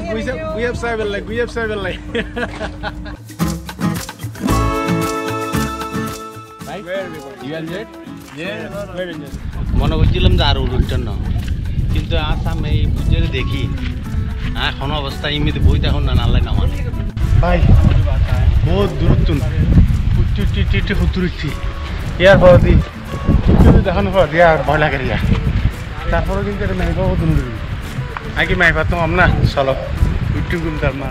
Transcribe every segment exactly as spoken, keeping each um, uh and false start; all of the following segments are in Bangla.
we have seven like we have seven like. Right? Where are we going? You enjoyed? Yeah, very enjoyed. মনে করছিলাম যে আরো উঠছেন না কিন্তু আসাম এই বুঝে দেখি এখন অবস্থা এমনিতে বই দেখুন না নাল্লাই নামান ভাই বহুত দূরত্ব উঠতে উঠতে উঠতে হুতুর উঠছি ইয়ার পর দি দেখানোর পর দিয়া ভয় লাগে রিয়া তারপরে কিন্তু এটা মাইবা বহুত দূর আগে মাইবা তো আমনা চলো উঠতে গুমতার মা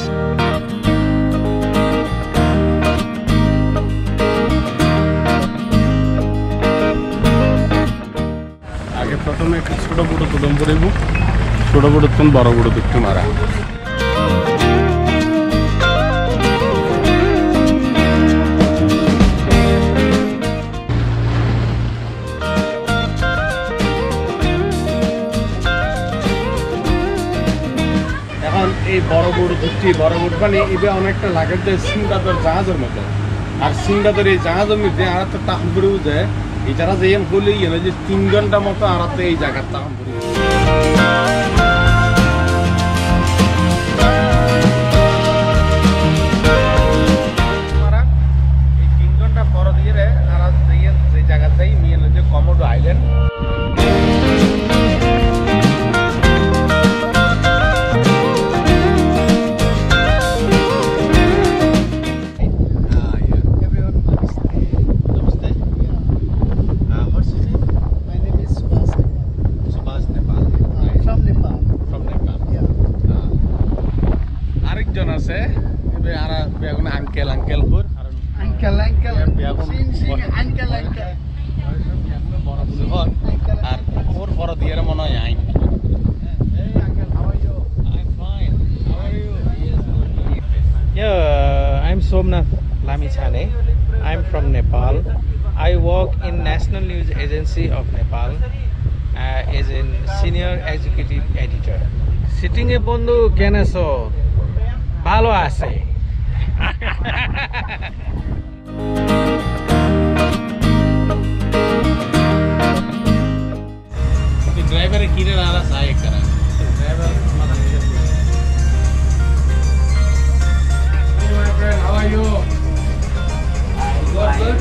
আগে প্রথমে একটু ছোট বড় কদম পড়ব ছোট বড় তখন বড় বড় দেখতে মারা এখন এই বড় বড় দুটি বড় বড় মানে এটা অনেকটা লাগে যে সিংগাদর জাহাজের মতো আর সিংগাদর এই জাহাজের মধ্যে আর তো টান পড়েও যায় এই যারা যে হলে যে তিন ঘন্টা মতো আর এই জায়গার টান পড়ে এই তিন ঘন্টা পর দিয়ে আর যে জায়গা যাই নিয়ে যে Komodo island Uncle, uncle, good. Uncle, uncle. Sing, sing, uncle, uncle. আর ওর পর দিয়ে মনে হয় আইন Hey uncle, how are you? I'm fine. How are you? Yeah, I'm Somnath Lamichhane. I'm from Nepal. I work in National News Agency of Nepal uh, as a senior executive editor. Sitting এ বন্ধু কেন আছো ভালো আছে ड्राइवर किरे आला सहायक करा Driver mana niche Hey my friend, how are you? Good, good.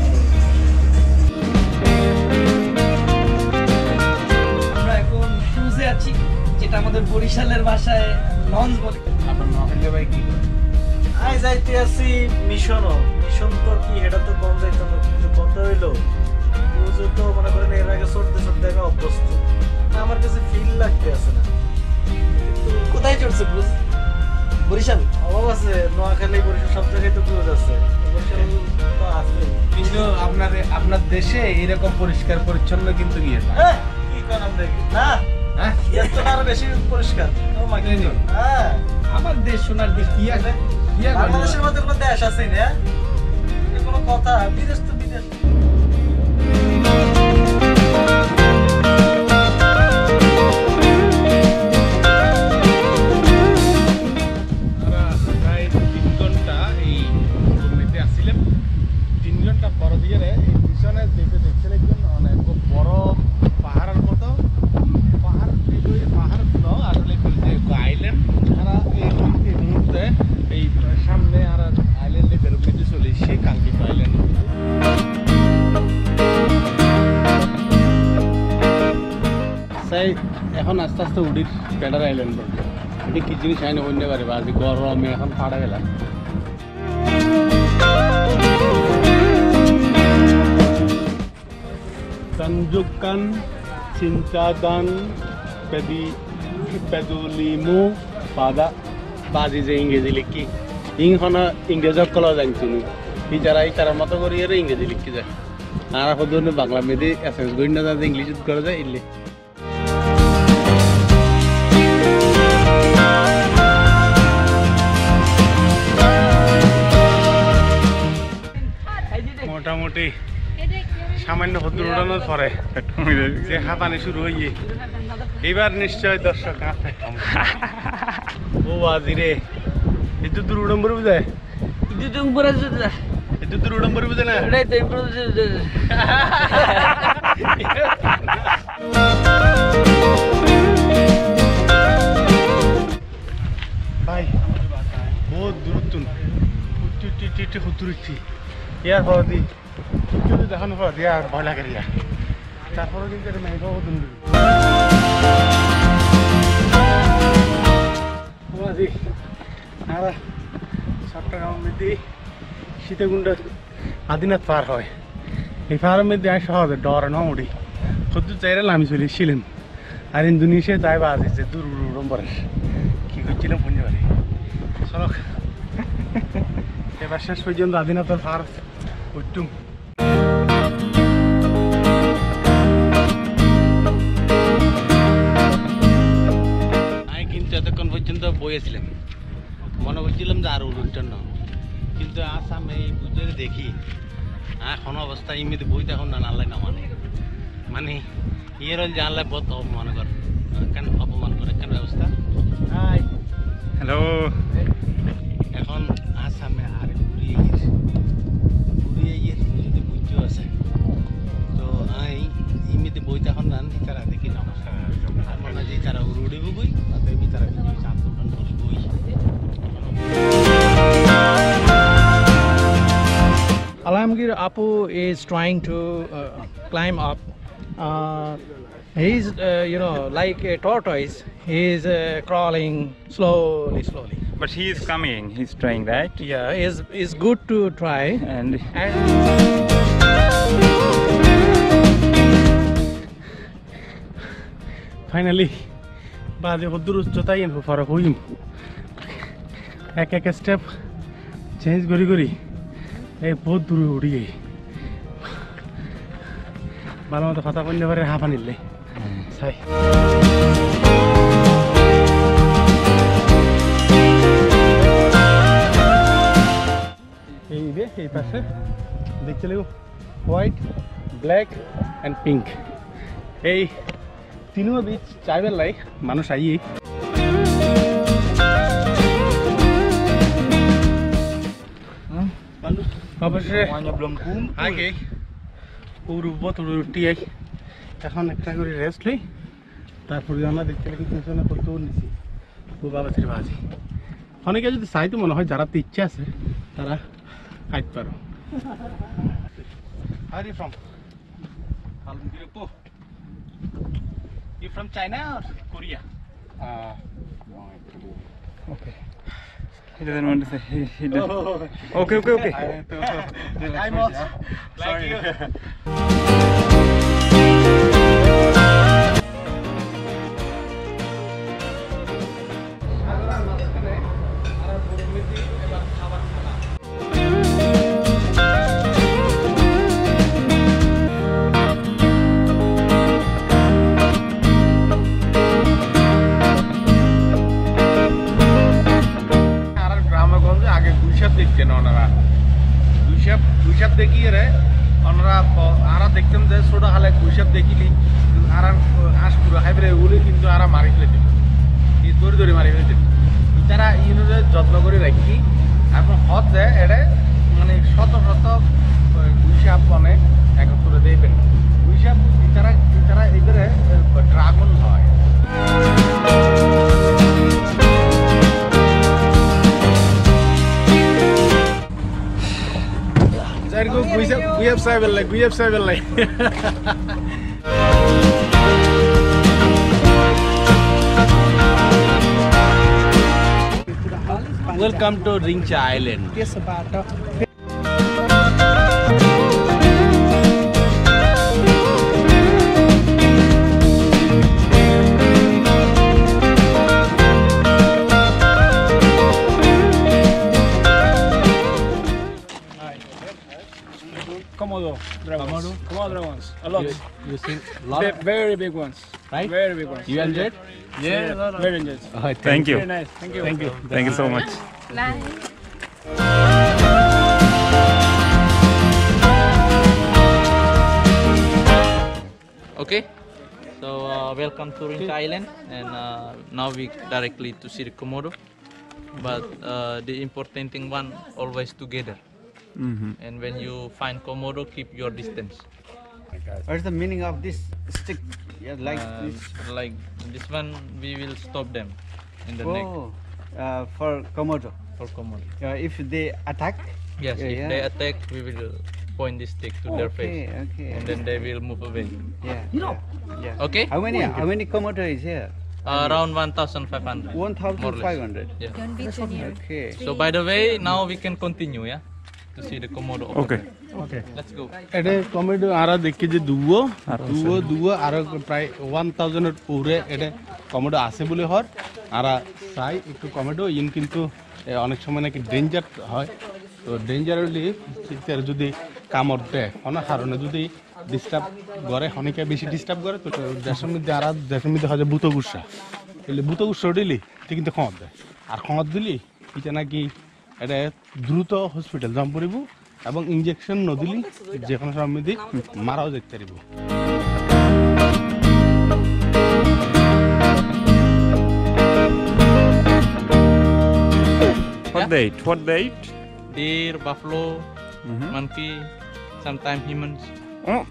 আমরা এখন ক্রুজে আছি যেটা আমাদের বরিশালের ভাষায় লঞ্চ বলে আপনার নোয়াখালী ভাই কি আই যাইতে আছি মিশনও মিশন তো কি এটা তো কম যাইতো না কিন্তু কত হইলো ক্রুজে তো মনে করেন এর আগে চড়তে চড়তে আমি অভ্যস্ত আমার কাছে ফিল লাগতে আছে না কিন্তু কোথায় চড়ছে ক্রুজ বরিশাল অভাব আছে নোয়াখালী বরিশাল সব জায়গায় তো ক্রুজ আছে বরিশাল তো আছে কিন্তু আপনার আপনার দেশে এরকম পরিষ্কার পরিচ্ছন্ন কিন্তু গিয়ে হ্যাঁ কি কোন আমরা না হ্যাঁ এর তো আরো বেশি পরিষ্কার ও মাগি হ্যাঁ আমার দেশ সোনার দেশ কি আছে কি আছে বাংলাদেশের মধ্যে কোনো দেশ আছে না এটা কোনো কথা বিদেশ তো বিদেশ প্রায় তিন ঘন্টা এই মেতে আসছিলাম তিন ঘন্টা পর দিয়ে এই পিছনে যেতে দেখছিলাম অনেক বড় পাহাড়ের মতো পাহাড় পাহাড় ন আসলে আইল্যান্ড তারা এই মুহূর্তে এই সামনে আর আইল্যান্ডে বেরোতে চলে এসে কাঙ্ক্ষিত আইল্যান্ড তাই এখন আস্তে আস্তে উড়ির প্যাডার আইল্যান্ড পড়বে এটি কি জিনিস আইনে অন্য পারে বা আজকে গরমে এখন ফাটা গেলাম Tanjukan, Cintadan, Pedi, Pedulimu, Pada, Bazi যে ইংরেজি লিখি ইংহনা ইংরেজক কলা জানছিনি এই যারা এই তারা মতো করে এর ইংরেজি লিখি যায় আর হদনে বাংলা মেদি এসএস গইনা যায় ইংলিশ করে যায় ইল্লে মোটামুটি সামান্য হদুর উড়ানোর পরে যে হাঁপানি শুরু হয়ে এবার নিশ্চয় দর্শক আছে ও আজিরে একটু দূর উড়ম্বর বুঝায় একটু দূর উড়ম্বর বুঝে না একটু একটু একটু একটু হুতুর একটু ইয়ার পর দি একটু দেখানোর পর দিয়ে আর ভয় লাগে ইয়া তারপরে কিন্তু এটা মেঘ হুতুন আমাদের আর চট্টগ্রাম মধ্যে সীতাকুণ্ড আদিনাথ পার হয় এই পাহাড়ের মধ্যে আমি সহজে ডর না উঠি সত্যি চাইলে আমি চলে এসেছিলাম আর ইন্দোনেশিয়া তাই বাজ আছে দূর নম্বরের কি করছিলাম বুঝতে পারি চলো এবার শেষ পর্যন্ত আদিনাথের পাহাড় উঠতুম আমি কিন্তু এতক্ষণ পর্যন্ত বইয়েছিলাম মনে করছিলাম যে আর উল্টান না কিন্তু আসাম এই বুঝে দেখি এখন অবস্থা এমনিতে বই তখন না আল্লাহ না মানে মানে ইয়ের যে আল্লাহ বহুত অপমান কর কেন অপমান করে কেন ব্যবস্থা হাই হ্যালো এখন আসামে আর ঘুরিয়ে গিয়েছে ঘুরিয়ে গিয়ে যদি বুঝতেও আছে তো আমি এমনিতে বই তখন না তারা দেখি নমস্কার আর মনে হয় যে তারা উড়ে বই তাদের তারা চাপ উঠান বই Alamgir Apu is trying to uh, climb up. Uh, he's, uh, you know, like a tortoise. He's uh, crawling slowly, slowly. But he is coming, he's trying, right? Yeah, it's, it's good to try. And And finally বাদে কদ্দুর উচ্চতাই ফারাক হইম এক এক স্টেপ চেঞ্জ করি করি এই বহুত দূরে উঠি গেই ভালো মতো ফাতা করলে পারে হাঁপা নিলে চাই এই যে এই পাশে দেখতে লাগো হোয়াইট ব্ল্যাক অ্যান্ড পিঙ্ক এই তিনও বীজ চাইবার লাই মানুষ আইয়ে অবশ্যই আগে পুরুব তুটি আই এখন একটা করে রেস্ট লই তারপরে আমরা দেখতে লাগি পিছনে কত নিছি ও বাবা শ্রী বাজি অনেকে যদি চাইতো মনে হয় যারা ইচ্ছা আছে তারা খাইতে পারো are you from You from China or Korea? uh, okay. He doesn't want to say. He, he does. Oh. Okay, okay, okay. I'm also like you. দেখতেন ওনারা গুইসাপ গুইসাপ দেখিয়ে রে ওনারা আরা দেখতেন যে ছোট হালে গুইসাপ দেখিলি আর হাঁস পুরো হাইব্রে ওগুলি কিন্তু আরা মারি ফেলে এই দৌড়ি দৌড়ি মারি ফেলে তারা ইউনিটে যত্ন করে রাখি এখন হত যায় এটা মানে শত শত গুইসাপ মানে একত্রে দেবেন গুইসাপ তারা তারা এবারে ড্রাগন হয় Go, we have we have seven like we have seven like. Welcome to Ringcha Island. yes, about Komodo dragons. Komodo? Komodo dragons. A lot. You, you seen lot Ve- of, very big ones. right? Very big ones. You enjoyed? Yeah, very enjoyed. Oh, Thank you. Very nice. Thank you. Thank you. Thank you so much. Okay, so uh, welcome to Ringcha Island, and uh, now we directly to see the Komodo. But uh, the important thing, one, always together. Mm-hmm. And when you find Komodo, keep your distance. What's the meaning of this stick? Yeah, like Uh, this. like this one, we will stop them in the neck Oh, uh, for Komodo. for Komodo. Uh, if they attack. Yes, Yeah, if yeah. they attack, we will point this stick to their face, Okay, okay. and then they will move away. Yeah. Yeah. yeah. Okay? How many? How many Komodo is here? Uh, around one thousand five hundred. One thousand five hundred. Yeah. Don't be too near. Okay. So by the way, now we can continue, yeah, to see the Komodo. over Okay. there. Okay Let's go. এটা কমেডি আরা দেখি যে দুও দুও দুও আর প্রায় ওয়ান থাউজেন্ডের উপরে এটা কমেডো আছে বলে হর আর চাই একটু কমেডো ইন কিন্তু এ, অনেক সময় নাকি ডেঞ্জার হয় তো ডেঞ্জারলি যদি কামড় দেয় অনেক কারণে যদি ডিস্টার্ব করে অনেকে বেশি ডিস্টার্ব করে তো দেশের মধ্যে আর দেশের মধ্যে হয় যে ভূত গুসা এলে ভূত গুসা দিলি তুই কিন্তু খঙত দেয় আর খঙত দিলি এটা নাকি এটা দ্রুত হসপিটাল যাম পড়ব এবং ইনজেকশন নদিলি যে কোনো সময় মধ্যে মারাও যেতে পারিব What they eat? What they eat? Deer, buffalo, Mhm. monkey, sometimes humans. Oh.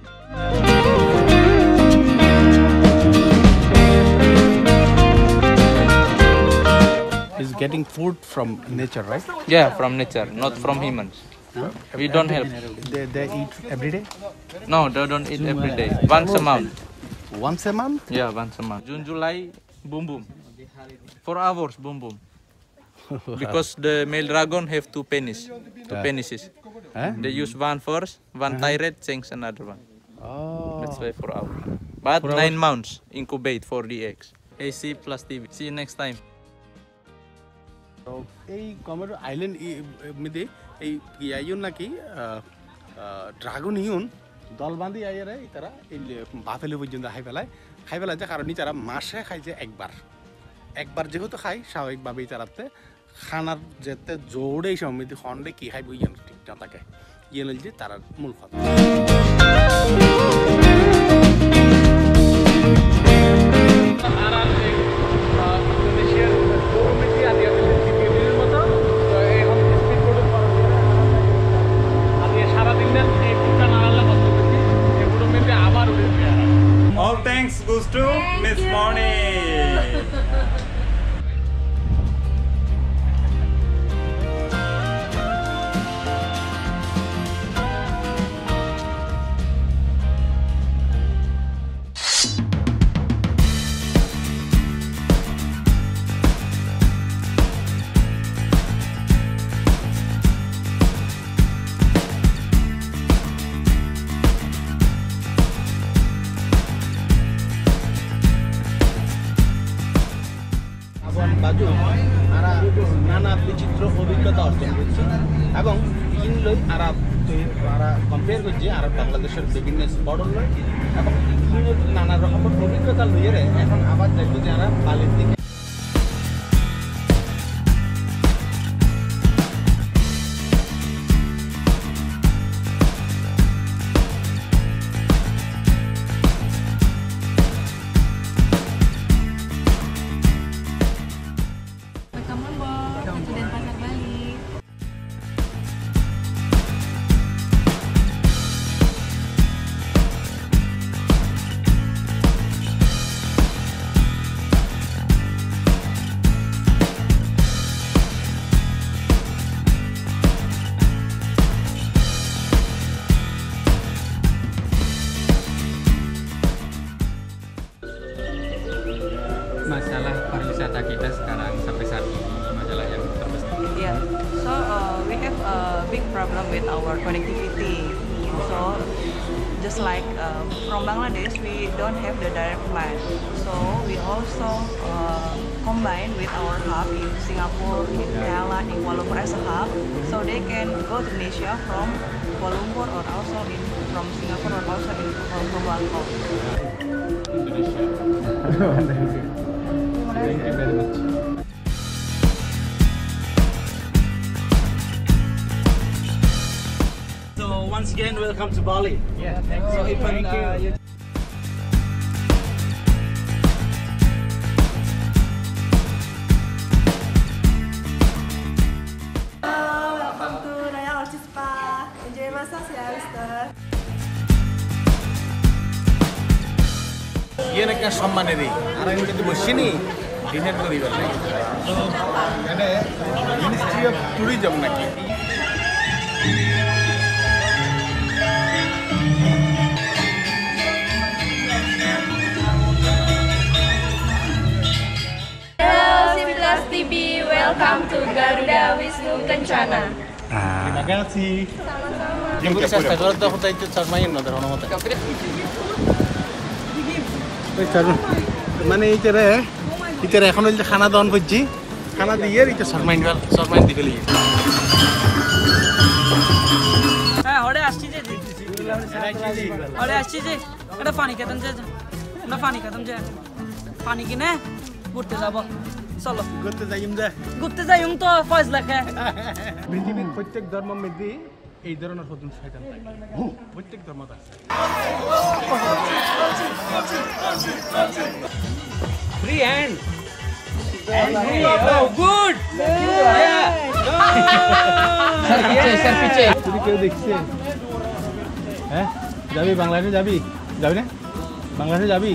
is getting food from nature, right? Yeah, from nature, not from humans. We don't help. They, they eat every day? No, they don't eat every day. Once a month. Once a month? Yeah, once a month. June, July, boom boom. Four hours, boom boom. Because the male dragon have two penis, two Yeah. penises. Huh? They use one first, one tyrant, change another one. Oh. That's why four hours. But Four nine months incubate for the eggs. A C plus T V. See you next time. তো এই কমেডো আইল্যান্ড মধ্যে এই ইয়াইন নাকি ড্রাগন ইউন দল বাঁধি আইয়ারে তারা এই বাফেলে পর্যন্ত খাই ফেলায় খাই ফেলায় যে কারণ তারা মাসে খাইছে একবার একবার যেহেতু খাই স্বাভাবিকভাবেই তারাতে খানার যেতে জোরে এই সময় মধ্যে খন্ডে কি খাই বুঝেন ঠিক না থাকে ইয়ে যে তারা মূল কথা All thanks goes to Miss Moni. বাজু আরা নানা বিচিত্র অভিজ্ঞতা অর্জন করছে এবং ইনলই আরা আরা কম্পেয়ার করছে আর বাংলাদেশের বিভিন্ন স্পট লয় এবং নানা রকমের অভিজ্ঞতা লইয়ে এখন আবার দেখবো যে আরা বালির দিকে Welcome on board Hantu Denpasar Bali. Masalah pariwisata kita sekarang sampai saat ini masalah yang terbesar. Yeah, so uh, we have a big problem with our connectivity. So just like uh, from Bangladesh, we don't have the direct flight. So we also uh, combine with our hub in Singapore, in Thailand, in Kuala Lumpur as a hub, so they can go to Indonesia from Kuala Lumpur or also in, from Singapore or also in, from, from Bangkok. Thank you very much. So once again, welcome to Bali. Yeah, thank you. So even uh, you. Welcome to Royal Orchid Spa. Enjoy massage ya, Mister. ইয়ে নাকি সম্মানেরই আর আমি কিন্তু বসিনি ডিনার করিবার লাগে তো এটা মিনিস্ট্রি অফ ট্যুরিজম নাকি T V, welcome to Garuda Wisnu Kencana. Terima kasih. Yang gue চেষ্টা করে তো হতে একটু চারমাই না ধরো মতে মানে এইটারে এইটারে এখন হইছে খানা দান করছি খানা দিয়ে এইটা শর্মাইন শর্মাইন দিবে লিয়ে হ্যাঁ হড়ে আসছি যে হড়ে আসছি যে এটা পানি খেতাম যে আমরা পানি খেতাম যে পানি কিনে ঘুরতে যাব চলো ঘুরতে যাইম যে ঘুরতে যাইম তো ফয়জ লেখে পৃথিবীর প্রত্যেক ধর্মের মধ্যে এই ধরনের শয়তান শয়তান থাকে প্রত্যেক ধর্মতে আছে Free hand. And free. Oh, good. Yeah. Sir, piche, sir, piche. তুই কেউ দেখছিস হ্যাঁ যাবি বাংলাদেশে যাবি যাবি না বাংলাদেশে যাবি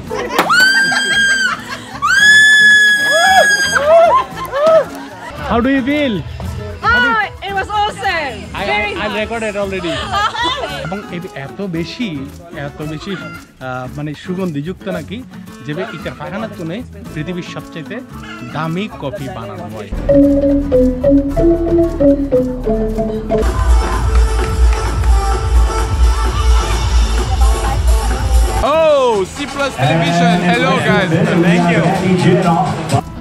How do you feel? Oh, it was awesome. I, I, I recorded already. এবং এটি এত বেশি এত বেশি মানে সুগন্ধিযুক্ত নাকি যে এটার ফাঁকানার তুলে পৃথিবীর সবচেয়ে দামি কফি বানানো হয় Oh, C Plus Television. Hello, guys. Thank you.